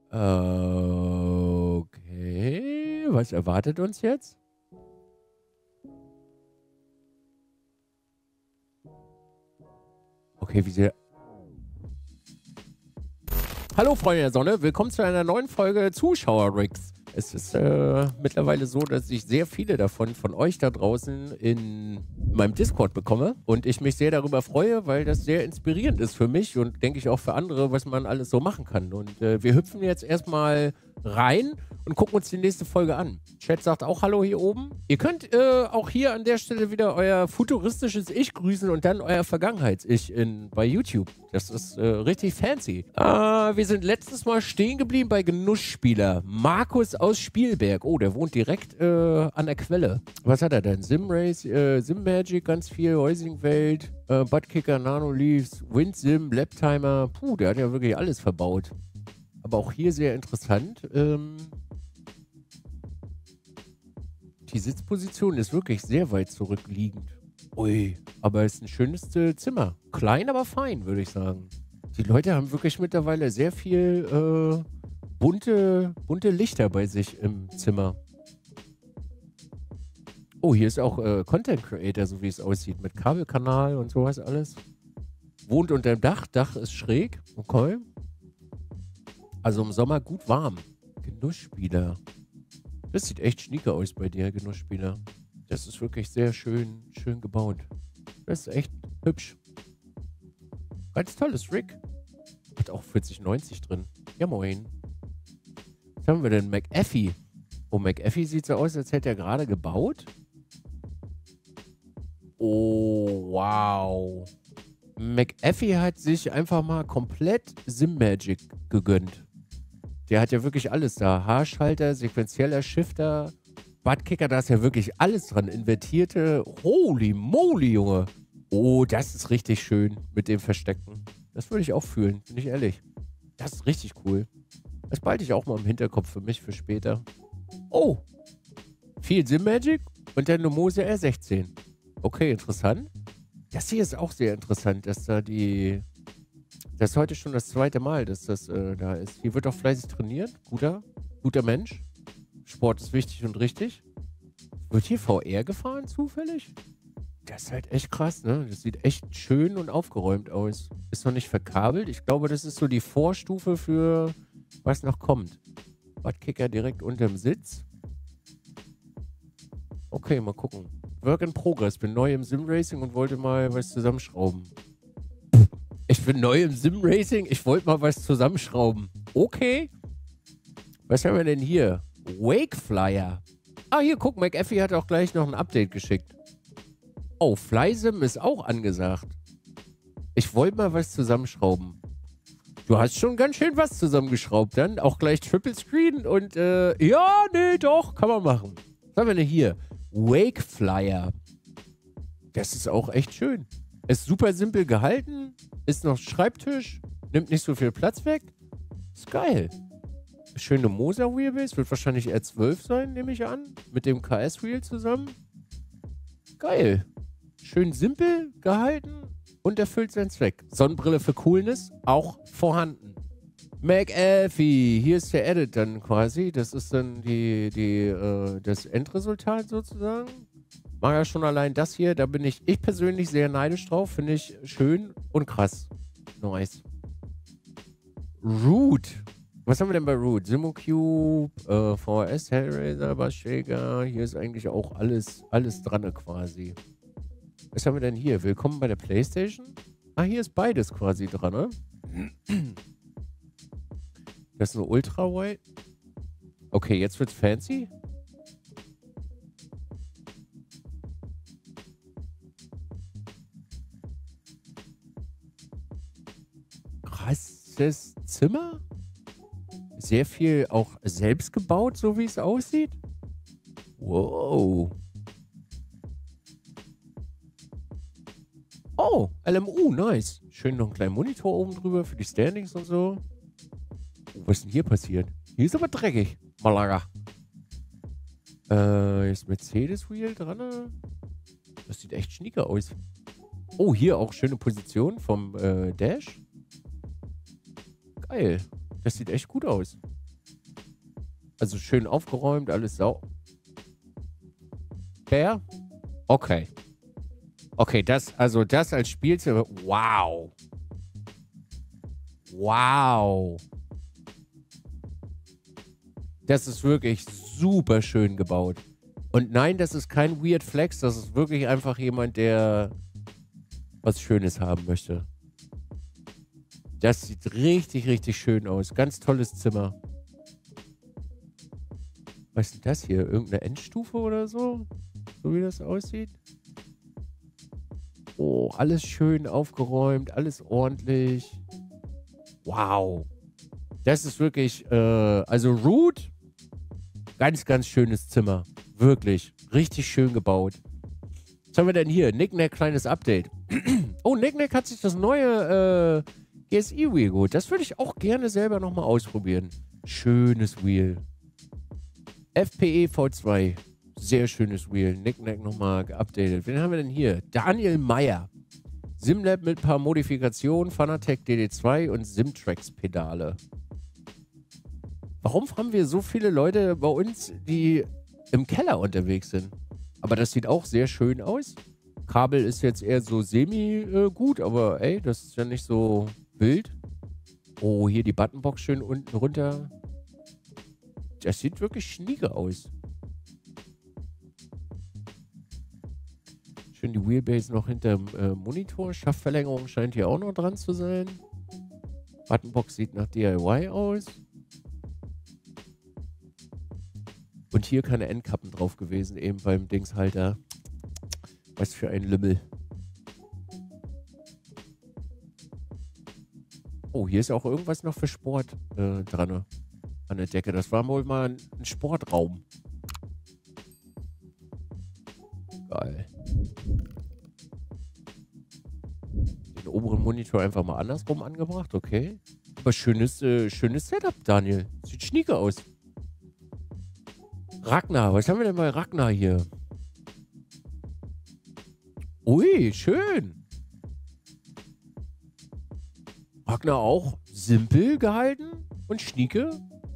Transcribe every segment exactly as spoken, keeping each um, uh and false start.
Okay, was erwartet uns jetzt? Okay, wie sehr... Hallo Freunde der Sonne, willkommen zu einer neuen Folge Zuschauer-Rigs. Es ist äh, mittlerweile so, dass ich sehr viele davon von euch da draußen in meinem Discord bekomme und ich mich sehr darüber freue, weil das sehr inspirierend ist für mich und denke ich auch für andere, was man alles so machen kann. Und äh, wir hüpfen jetzt erstmal rein und gucken uns die nächste Folge an. Chat sagt auch Hallo hier oben. Ihr könnt äh, auch hier an der Stelle wieder euer futuristisches Ich grüßen und dann euer Vergangenheits-Ich in, bei YouTube. Das ist äh, richtig fancy. Äh, wir sind letztes Mal stehen geblieben bei Genussspieler. Markus aus Spielberg. Oh, der wohnt direkt äh, an der Quelle. Was hat er denn? Simrace, äh, Simmagic, ganz viel, Heusingwelt, äh, Buttkicker, Nanoleafs, WindSim, Laptimer. Puh, der hat ja wirklich alles verbaut. Aber auch hier sehr interessant. Ähm, die Sitzposition ist wirklich sehr weit zurückliegend. Ui, aber es ist ein schönes äh, Zimmer. Klein, aber fein, würde ich sagen. Die Leute haben wirklich mittlerweile sehr viel äh, bunte, bunte Lichter bei sich im Zimmer. Oh, hier ist auch äh, Content Creator, so wie es aussieht, mit Kabelkanal und sowas alles. Wohnt unter dem Dach. Dach ist schräg. Okay. Also im Sommer gut warm. Genussspieler. Das sieht echt schnieke aus bei dir, Genussspieler. Das ist wirklich sehr schön, schön gebaut. Das ist echt hübsch. Ganz tolles Rig. Hat auch vierzig neunzig drin. Ja, moin. Was haben wir denn? McAfee. Oh, McAfee sieht so aus, als hätte er gerade gebaut. Oh, wow. McAfee hat sich einfach mal komplett Simmagic gegönnt. Der hat ja wirklich alles da. Haarschalter, sequenzieller Shifter, Buttkicker, da ist ja wirklich alles dran. Invertierte. Holy moly, Junge. Oh, das ist richtig schön mit dem Verstecken. Das würde ich auch fühlen, bin ich ehrlich. Das ist richtig cool. Das behalte ich auch mal im Hinterkopf für mich, für später. Oh. Viel Simmagic und der Nomose R sechzehn. Okay, interessant. Das hier ist auch sehr interessant, dass da die... Das ist heute schon das zweite Mal, dass das äh, da ist. Hier wird auch fleißig trainiert. Guter, guter Mensch. Sport ist wichtig und richtig. Wird hier V R gefahren zufällig? Das ist halt echt krass, ne? Das sieht echt schön und aufgeräumt aus. Ist noch nicht verkabelt. Ich glaube, das ist so die Vorstufe für was noch kommt. Buttkicker direkt unterm Sitz. Okay, mal gucken. Work in Progress. Bin neu im Simracing und wollte mal was zusammenschrauben. Ich bin neu im Simracing. Ich wollte mal was zusammenschrauben. Okay. Was haben wir denn hier? Wakeflyer. Ah, hier, guck, McAfee hat auch gleich noch ein Update geschickt. Oh, FlySim ist auch angesagt. Ich wollte mal was zusammenschrauben. Du hast schon ganz schön was zusammengeschraubt dann. Auch gleich Triple Screen und, äh, ja, nee, doch, kann man machen. Was haben wir denn hier? Wakeflyer. Das ist auch echt schön. Ist super simpel gehalten. Ist noch Schreibtisch. Nimmt nicht so viel Platz weg. Ist geil. Schöne Moser Wheelbase. Wird wahrscheinlich R zwölf sein, nehme ich an. Mit dem K S-Wheel zusammen. Geil. Schön simpel gehalten und erfüllt seinen Zweck. Sonnenbrille für Coolness auch vorhanden. McAfee. Hier ist der Edit dann quasi. Das ist dann die, die, äh, das Endresultat sozusagen. Mag ja schon allein das hier. Da bin ich, ich persönlich sehr neidisch drauf. Finde ich schön und krass. Nice. Root. Was haben wir denn bei Root? Simocube, äh, V H S, Hellraiser, Basshaker. Hier ist eigentlich auch alles, alles dran quasi. Was haben wir denn hier? Willkommen bei der PlayStation. Ah, hier ist beides quasi dran, ne? Das ist eine Ultra-Wide. Okay, jetzt wird's fancy. Krasses Zimmer. Sehr viel auch selbst gebaut, so wie es aussieht. Wow. Oh, L M U, nice. Schön noch einen kleinen Monitor oben drüber für die Standings und so. Oh, was ist denn hier passiert? Hier ist aber dreckig. Malaga. Äh, ist Mercedes-Wheel dran? Das sieht echt schnieke aus. Oh, hier auch schöne Position vom äh, Dash. Geil. Das sieht echt gut aus. Also schön aufgeräumt, alles sau. Fair? Okay. Okay, das, also das als Spielzimmer. Wow. Wow. Das ist wirklich super schön gebaut. Und nein, das ist kein Weird Flex, das ist wirklich einfach jemand, der was Schönes haben möchte. Das sieht richtig, richtig schön aus. Ganz tolles Zimmer. Was ist denn das hier? Irgendeine Endstufe oder so? So wie das aussieht? Oh, alles schön aufgeräumt, alles ordentlich. Wow. Das ist wirklich, äh, also Root, ganz, ganz schönes Zimmer. Wirklich. Richtig schön gebaut. Was haben wir denn hier? Knick-Knack, kleines Update. Oh, Knick-Knack hat sich das neue äh, G S I-Wheel geholt. Das würde ich auch gerne selber nochmal ausprobieren. Schönes Wheel. F P E V zwei. Sehr schönes Wheel. Knick-Knack nochmal geupdatet. Wen haben wir denn hier? Daniel Meyer. Simlab mit ein paar Modifikationen. Fanatec D D zwei und Simtrax-Pedale. Warum haben wir so viele Leute bei uns, die im Keller unterwegs sind? Aber das sieht auch sehr schön aus. Kabel ist jetzt eher so semi-gut, äh, aber ey, das ist ja nicht so wild. Oh, hier die Buttonbox schön unten runter. Das sieht wirklich schnieke aus. Schön die Wheelbase noch hinterm äh, Monitor. Schaftverlängerung scheint hier auch noch dran zu sein. Buttonbox sieht nach D I Y aus. Und hier keine Endkappen drauf gewesen, eben beim Dingshalter. Was für ein Lümmel. Oh, hier ist auch irgendwas noch für Sport äh, dran an der Decke. Das war wohl mal ein, ein Sportraum. Geil. Den oberen Monitor einfach mal andersrum angebracht, okay. Aber schönes, äh, schönes Setup, Daniel. Sieht schnieke aus. Ragnar, was haben wir denn bei Ragnar hier? Ui, schön. Ragnar auch simpel gehalten und schnieke.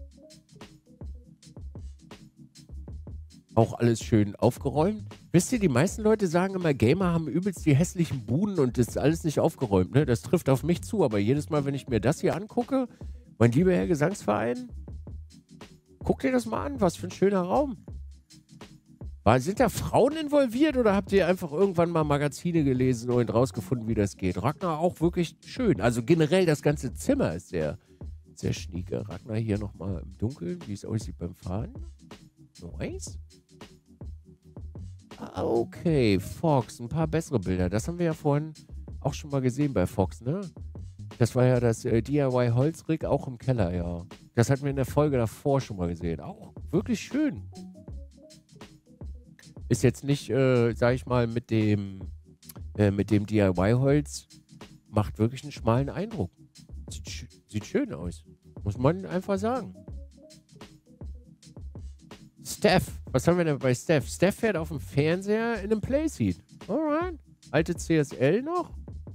Auch alles schön aufgeräumt. Wisst ihr, die meisten Leute sagen immer, Gamer haben übelst die hässlichen Buden und das ist alles nicht aufgeräumt. Ne? Das trifft auf mich zu, aber jedes Mal, wenn ich mir das hier angucke, mein lieber Herr Gesangsverein, guck dir das mal an, was für ein schöner Raum. War, sind da Frauen involviert oder habt ihr einfach irgendwann mal Magazine gelesen und rausgefunden, wie das geht? Ragnar auch wirklich schön. Also generell das ganze Zimmer ist sehr, sehr schnieke. Ragnar hier nochmal im Dunkeln, wie es aussieht beim Fahren. Nice. Okay, Fox, ein paar bessere Bilder. Das haben wir ja vorhin auch schon mal gesehen bei Fox, ne? Das war ja das äh, D I Y-Holzrig auch im Keller, ja. Das hatten wir in der Folge davor schon mal gesehen. Auch wirklich schön. Ist jetzt nicht, äh, sag ich mal, mit dem, äh, mit dem D I Y-Holz, macht wirklich einen schmalen Eindruck. Sieht, sch sieht schön aus. Muss man einfach sagen. Steph. Was haben wir denn bei Steph? Steph fährt auf dem Fernseher in einem Playseat. Alright. Alte C S L noch.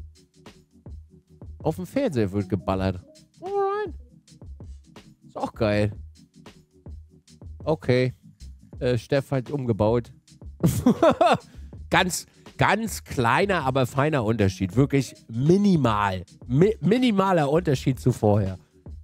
Auf dem Fernseher wird geballert. Alright. Ist auch geil. Okay. Äh, Steph hat umgebaut. ganz, ganz kleiner, aber feiner Unterschied. Wirklich minimal. Mi minimaler Unterschied zu vorher.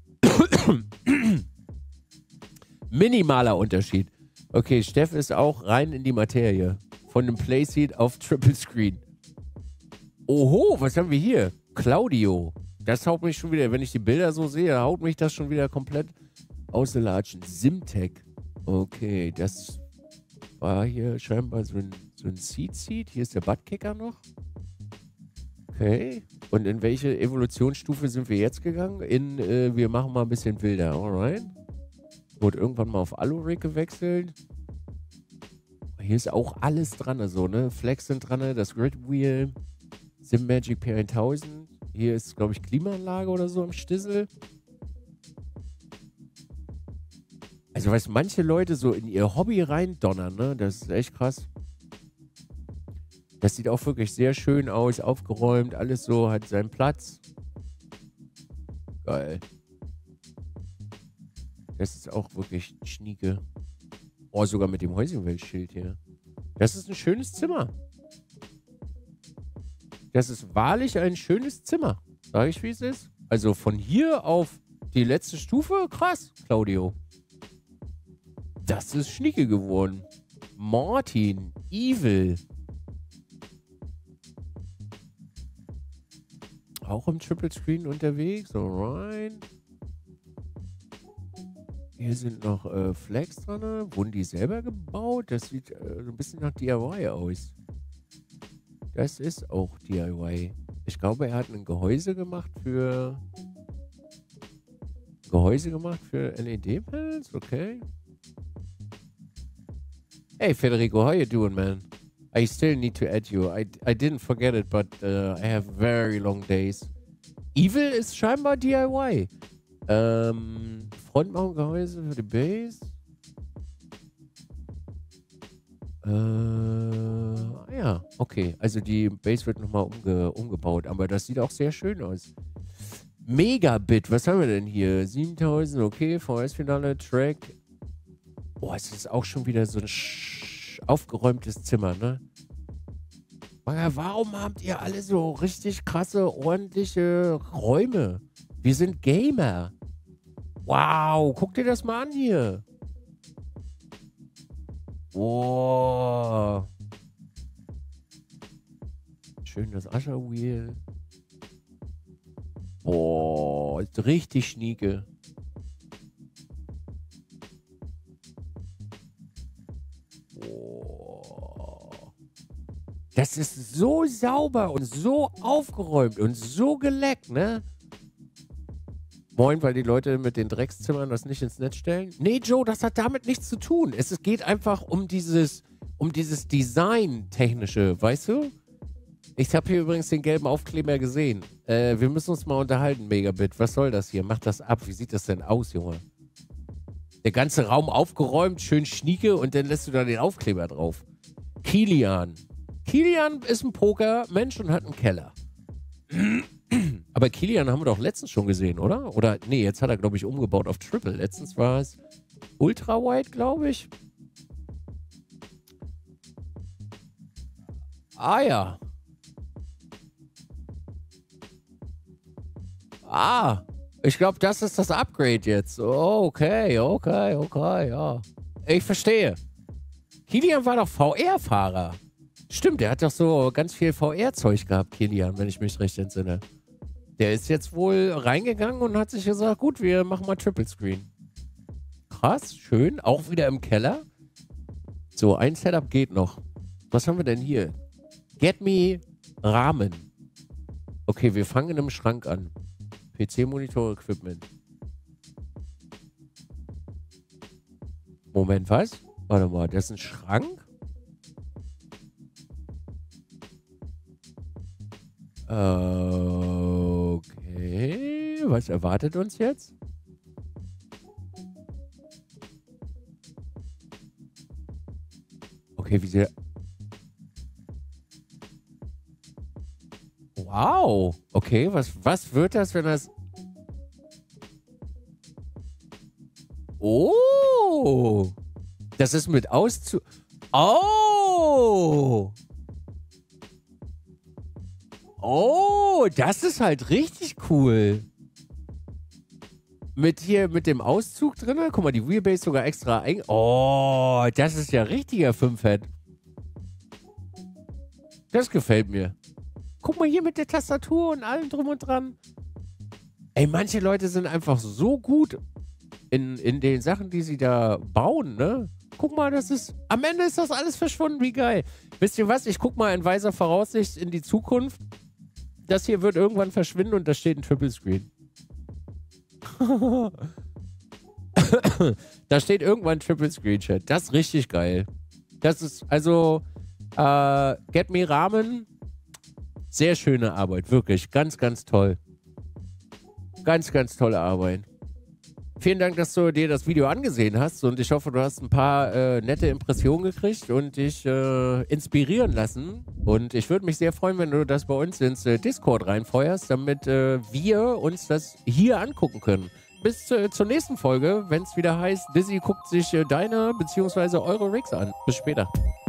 Minimaler Unterschied. Okay, Steff ist auch rein in die Materie. Von einem Playseat auf Triple Screen. Oho, was haben wir hier? Claudio. Das haut mich schon wieder, wenn ich die Bilder so sehe, haut mich das schon wieder komplett aus der Latschen. Simtech. Okay, das war hier scheinbar so ein, so ein Seat-Seat. Hier ist der Buttkicker noch. Okay. Und in welche Evolutionsstufe sind wir jetzt gegangen? In, äh, wir machen mal ein bisschen wilder. Alright. Wurde irgendwann mal auf Alurik gewechselt. Hier ist auch alles dran, also, ne? Flex sind dran, das Grid Wheel, Simmagic P tausend. Hier ist, glaube ich, Klimaanlage oder so am Stissel. Also, was manche Leute so in ihr Hobby reindonnern, ne? Das ist echt krass. Das sieht auch wirklich sehr schön aus, aufgeräumt, alles so, hat seinen Platz. Geil. Das ist auch wirklich schnieke. Oh, sogar mit dem Häuschenweltschild hier. Das ist ein schönes Zimmer. Das ist wahrlich ein schönes Zimmer. Sag ich, wie es ist. Also von hier auf die letzte Stufe, krass, Claudio. Das ist schnieke geworden. Martin, Evil. Auch im Triple Screen unterwegs, alright. Hier sind noch äh, Flags dran. Wurden die selber gebaut? Das sieht äh, so ein bisschen nach D I Y aus. Das ist auch D I Y. Ich glaube, er hat ein Gehäuse gemacht für... Gehäuse gemacht für L E D-Panels? Okay. Hey, Federico, how you doing, man? I still need to add you. I, I didn't forget it, but uh, I have very long days. Evil ist scheinbar D I Y. Ähm, Frontmountgehäuse für die Base. Äh, ah ja, okay. Also die Base wird nochmal umge umgebaut, aber das sieht auch sehr schön aus. Megabit, was haben wir denn hier? siebentausend, okay, V S-Finale, Track. Boah, es ist auch schon wieder so ein aufgeräumtes Zimmer, ne? Warum habt ihr alle so richtig krasse, ordentliche Räume? Wir sind Gamer. Wow, guck dir das mal an hier. Wow. Schön das Usher Wheel. Boah, ist richtig schnieke. Boah. Das ist so sauber und so aufgeräumt und so geleckt, ne? Moin, weil die Leute mit den Dreckszimmern das nicht ins Netz stellen. Nee, Joe, das hat damit nichts zu tun. Es geht einfach um dieses, um dieses Design-Technische, weißt du? Ich habe hier übrigens den gelben Aufkleber gesehen. Äh, wir müssen uns mal unterhalten, Megabit. Was soll das hier? Mach das ab. Wie sieht das denn aus, Junge? Der ganze Raum aufgeräumt, schön schnieke und dann lässt du da den Aufkleber drauf. Kilian. Kilian ist ein Poker-Mensch und hat einen Keller. Aber Kilian haben wir doch letztens schon gesehen, oder? Oder, nee, jetzt hat er, glaube ich, umgebaut auf Triple. Letztens war es Ultra Wide, glaube ich. Ah, ja. Ah, ich glaube, das ist das Upgrade jetzt. Oh, okay, okay, okay, ja. Ich verstehe. Kilian war doch V R-Fahrer. Stimmt, der hat doch so ganz viel V R-Zeug gehabt, Kilian, wenn ich mich recht entsinne. Der ist jetzt wohl reingegangen und hat sich gesagt, gut, wir machen mal Triple Screen. Krass, schön. Auch wieder im Keller. So, ein Setup geht noch. Was haben wir denn hier? Get me Rahmen. Okay, wir fangen im Schrank an. P C-Monitor-Equipment. Moment, was? Warte mal, das ist ein Schrank? Okay, was erwartet uns jetzt? Okay, wie sehr... Wow, okay, was, was wird das, wenn das... Oh, das ist mit Auszu... Oh! Oh, das ist halt richtig cool. Mit hier, mit dem Auszug drin. Guck mal, die Wheelbase sogar extra ein... Oh, das ist ja richtiger fünf-Head. Das gefällt mir. Guck mal hier mit der Tastatur und allem drum und dran. Ey, manche Leute sind einfach so gut in, in den Sachen, die sie da bauen, ne? Guck mal, das ist... Am Ende ist das alles verschwunden, wie geil. Wisst ihr was? Ich guck mal in weiser Voraussicht in die Zukunft. Das hier wird irgendwann verschwinden und da steht ein Triple Screen. Da steht irgendwann Triple Screen Chat. Das ist richtig geil. Das ist, also, äh, Get Me Rahmen. Sehr schöne Arbeit, wirklich. Ganz, ganz toll. Ganz, ganz tolle Arbeit. Vielen Dank, dass du dir das Video angesehen hast und ich hoffe, du hast ein paar äh, nette Impressionen gekriegt und dich äh, inspirieren lassen. Und ich würde mich sehr freuen, wenn du das bei uns ins äh, Discord reinfeuerst, damit äh, wir uns das hier angucken können. bis äh, zur nächsten Folge, wenn es wieder heißt, Dizzy guckt sich äh, deine bzw. eure Rigs an. Bis später.